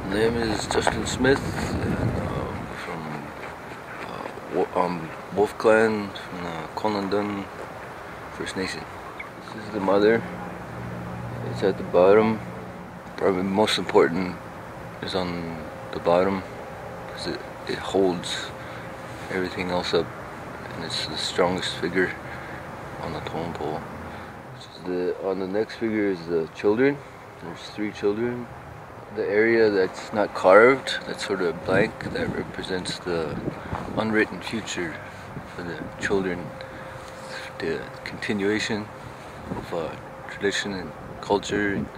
My name is Justin Smith, and from Wolf Clan from the Conlandun First Nation. This is the mother. It's at the bottom. Probably most important is on the bottom because it holds everything else up, and it's the strongest figure on the totem pole. On the next figure is the children. There's 3 children. The area that's not carved, that's sort of blank, that represents the unwritten future for the children, the continuation of tradition and culture and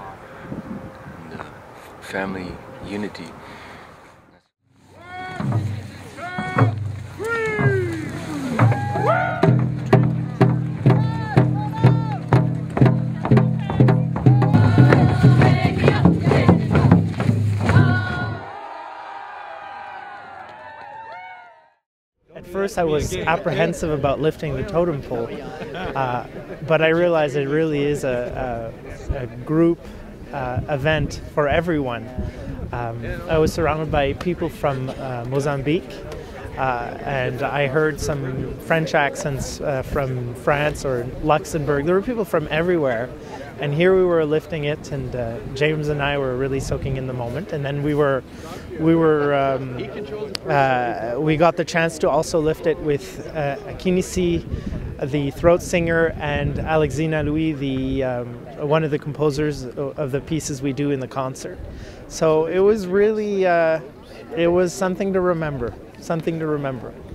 family unity. At first I was apprehensive about lifting the totem pole, but I realized it really is a group event for everyone. I was surrounded by people from Mozambique, and I heard some French accents from France or Luxembourg. There were people from everywhere, and here we were lifting it, and James and I were really soaking in the moment. And then we got the chance to also lift it with Akinisi, the throat singer, and Alexina Louis, one of the composers of the pieces we do in the concert. So it was really, it was something to remember.